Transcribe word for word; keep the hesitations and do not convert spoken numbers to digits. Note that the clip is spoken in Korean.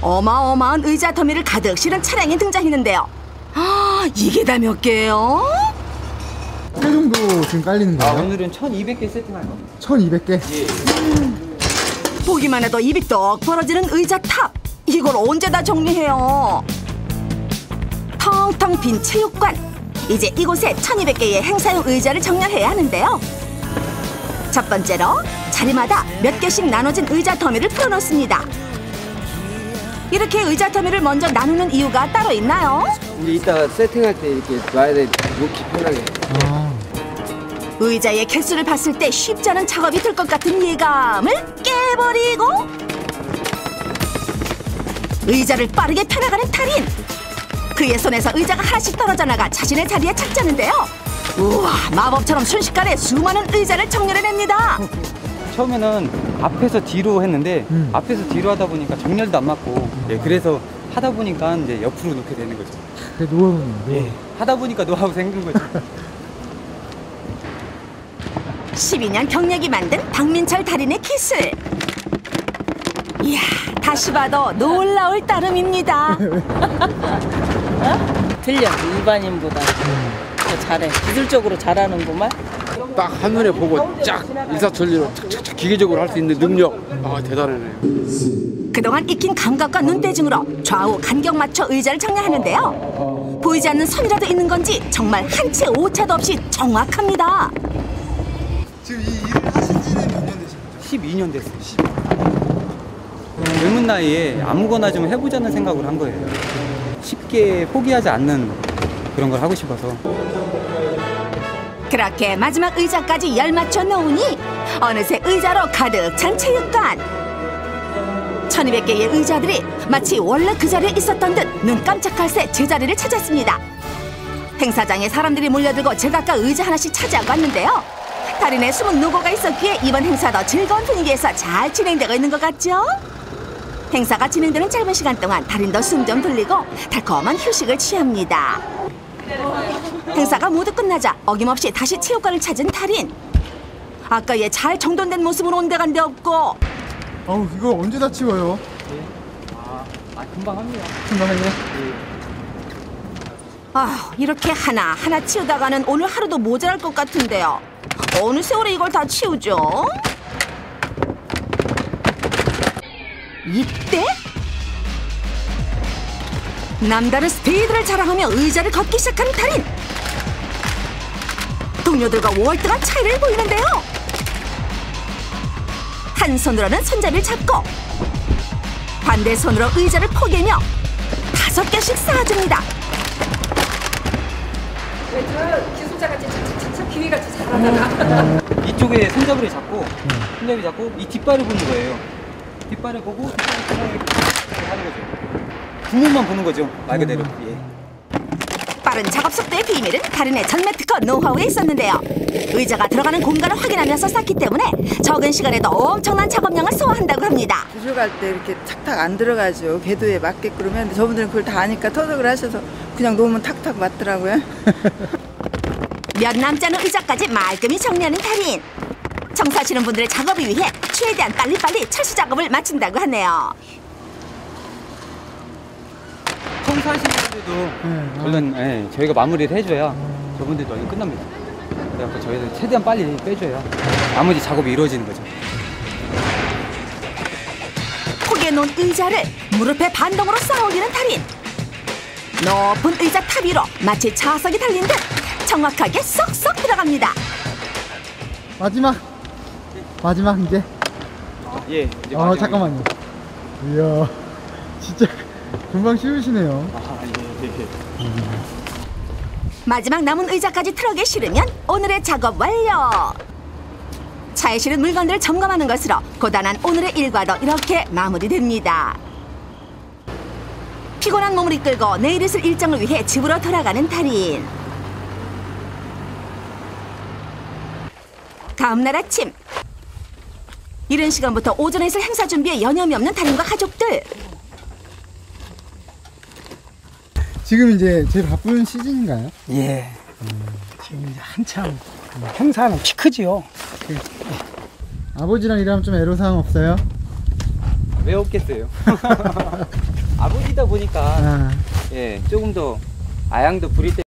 어마어마한 의자 더미를 가득 실은 차량이 등장했는데요. 아, 이게 다 몇 개예요? 세 정도 지금 깔리는 거예요? 아, 오늘은 천이백 개 세팅할 겁니다. 천이백 개? 예. 음, 보기만 해도 입이 떡 벌어지는 의자 탑. 이걸 언제 다 정리해요? 텅텅 빈 체육관. 이제 이곳에 천이백 개의 행사용 의자를 정렬해야 하는데요. 첫 번째로 자리마다 몇 개씩 나눠진 의자 더미를 풀어놓습니다. 이렇게 의자 더미를 먼저 나누는 이유가 따로 있나요? 우리 이따가 세팅할 때 이렇게 놔야 돼. 놓기 편하게. 아. 의자의 개수를 봤을 때 쉽지 않은 작업이 될 것 같은 예감을 깨버리고 의자를 빠르게 펴나가는 달인. 그의 손에서 의자가 하나씩 떨어져 나가 자신의 자리에 착지하는데요. 우와, 마법처럼 순식간에 수많은 의자를 정렬해냅니다. 처음에는 앞에서 뒤로 했는데 음. 앞에서 뒤로 하다 보니까 정렬도 안 맞고 예, 그래서 하다 보니까 이제 옆으로 놓게 되는 거죠. 그게 노하우네요. 예, 하다 보니까 노하우 생긴 거죠. 십이 년 경력이 만든 박민철 달인의 기술. 이야, 다시 봐도 놀라울 따름입니다. 틀려, 일반인보다 더 잘해. 기술적으로 잘하는구만. 딱 한눈에 보고 쫙 일사천리로 착착착 기계적으로 할 수 있는 능력. 아, 대단하네요. 그동안 익힌 감각과 눈대중으로 좌우 간격 맞춰 의자를 정렬하는데요. 보이지 않는 선이라도 있는 건지 정말 한 채 오차도 없이 정확합니다. 지금 이 일을 하신 지는 몇 년 되신 거죠? 십이 년 됐어요. 젊은 나이에 아무거나 좀 해보자는 생각을 한 거예요. 쉽게 포기하지 않는 그런 걸 하고 싶어서. 그렇게 마지막 의자까지 열 맞춰 놓으니 어느새 의자로 가득 찬 체육관. 천이백 개의 의자들이 마치 원래 그 자리에 있었던 듯 눈 깜짝할 새 제자리를 찾았습니다. 행사장에 사람들이 몰려들고 제각각 의자 하나씩 차지하고 왔는데요. 달인의 숨은 노고가 있었기에 이번 행사도 즐거운 분위기에서 잘 진행되고 있는 것 같죠? 행사가 진행되는 짧은 시간 동안 달인도 숨 좀 돌리고 달콤한 휴식을 취합니다. 행사가 모두 끝나자 어김없이 다시 체육관을 찾은 달인. 아까의 잘 정돈된 모습으로 온데간데 없고. 어우, 이거 언제 다 치워요? 아, 아 금방 합니다. 금방 해요? 아, 이렇게 하나하나 치우다가는 오늘 하루도 모자랄 것 같은데요. 어느 세월에 이걸 다 치우죠? 이때? 남다른 스피드를 자랑하며 의자를 걷기 시작한 달인. 동료들과 월등한 차이를 보이는데요. 한 손으로는 손잡이를 잡고 반대 손으로 의자를 포개며 다섯 개씩 쌓아줍니다. 기술자같이 착착착착 기계같이 잘하다가 이쪽에 손잡이를 잡고 손잡이 잡고 이 뒷발을 보는 거예요. 뒷발을 보고 뒷발을 이렇게 하는 거죠. 구멍만 보는 거죠, 말 그대로. 예. 빠른 작업 속도의 비밀은 달인의 전매 특허 노하우에 있었는데요. 의자가 들어가는 공간을 확인하면서 쌓기 때문에 적은 시간에도 엄청난 작업량을 소화한다고 합니다. 기술갈 때 이렇게 탁탁 안 들어가죠. 궤도에 맞게 그러면 저분들은 그걸 다 아니까 터득을 하셔서 그냥 놓으면 탁탁 맞더라고요. 몇 남지 않은 의자까지 말끔히 정리하는 달인. 청소하시는 분들의 작업을 위해 최대한 빨리빨리 철수 작업을 마친다고 하네요. 청소하시는 분들도 네, 아. 얼른 예, 저희가 마무리를 해줘야 저분들도 얼른 끝납니다. 그래서 저희는 최대한 빨리 빼줘야 나머지 작업이 이루어지는 거죠. 포개 놓은 의자를 무릎에 반동으로 쌓아 올리는 달인. 높은 의자 탑 위로 마치 자석이 달린 듯 정확하게 쏙쏙 들어갑니다. 마지막. 마지막 이제. 예. 이제 아, 마지막에- 잠깐만요. 이야, 진짜 금방 쉬우시네요. 아, 예, 예, 예. 마지막 남은 의자까지 트럭에 실으면 오늘의 작업 완료. 차에 실은 물건들을 점검하는 것으로 고단한 오늘의 일과도 이렇게 마무리됩니다. 피곤한 몸을 이끌고 내일 있을 일정을 위해 집으로 돌아가는 달인. 다음 날 아침, 이른 시간부터 오전에 있을 행사 준비에 여념이 없는 달인과 가족들. 지금 이제 제일 바쁜 시즌인가요? 예. 지금 이제 한참 행사는 피크지요. 아버지랑 일하면 좀 애로사항 없어요? 왜 없겠어요? 보니까 아. 예, 조금 더 아양도 부릴 때